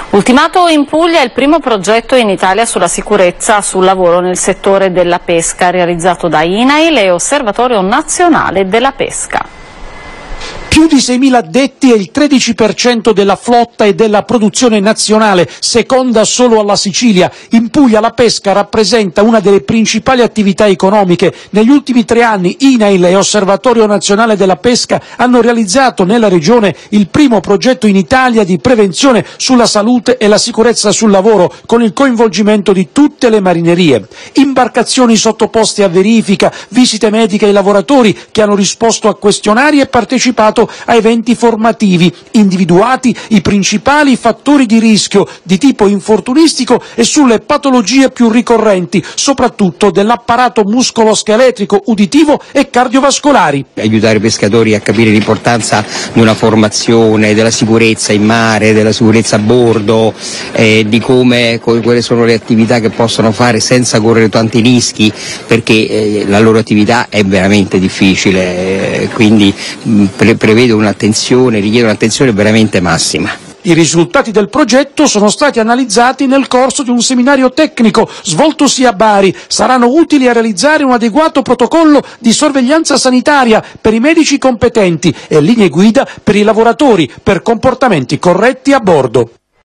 Ultimato in Puglia il primo progetto in Italia sulla sicurezza sul lavoro nel settore della pesca, realizzato da INAIL e Osservatorio Nazionale della Pesca. Più di 6.000 addetti e il 13% della flotta e della produzione nazionale, seconda solo alla Sicilia. In Puglia la pesca rappresenta una delle principali attività economiche. Negli ultimi 3 anni INAIL e Osservatorio Nazionale della Pesca hanno realizzato nella regione il primo progetto in Italia di prevenzione sulla salute e la sicurezza sul lavoro, con il coinvolgimento di tutte le marinerie. Imbarcazioni sottoposte a verifica, visite mediche ai lavoratori che hanno risposto a questionari e partecipato a eventi formativi, individuati i principali fattori di rischio di tipo infortunistico e sulle patologie più ricorrenti, soprattutto dell'apparato muscoloscheletrico, uditivo e cardiovascolari. Aiutare i pescatori a capire l'importanza di una formazione, della sicurezza in mare, della sicurezza a bordo, di quali sono le attività che possono fare senza correre tanti rischi, perché la loro attività è veramente difficile, quindi richiede un'attenzione veramente massima. I risultati del progetto sono stati analizzati nel corso di un seminario tecnico svoltosi a Bari. Saranno utili a realizzare un adeguato protocollo di sorveglianza sanitaria per i medici competenti e linee guida per i lavoratori per comportamenti corretti a bordo.